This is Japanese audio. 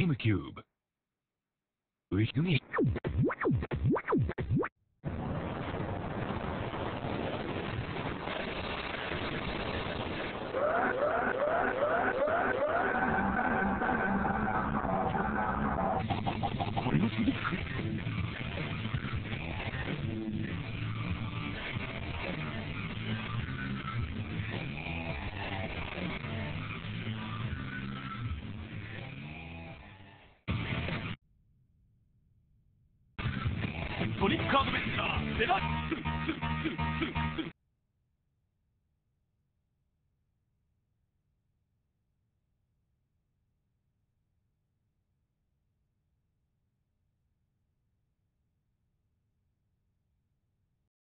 GameCube。ウィズミ。これがソニック。ソニックアドベンチャーデラックス。